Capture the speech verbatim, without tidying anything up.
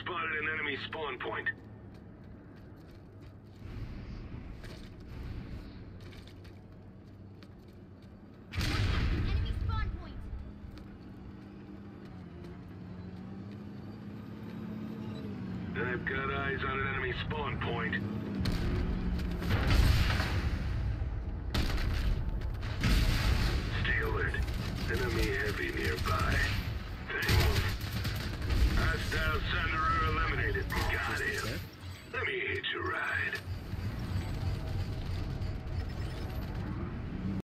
spotted an enemy spawn point. Enemy spawn point. I've got eyes on an enemy spawn point. Stay alert. Enemy heavy nearby. Thanks. Hostile Sunderer eliminated. Got him. Let me hitch a ride.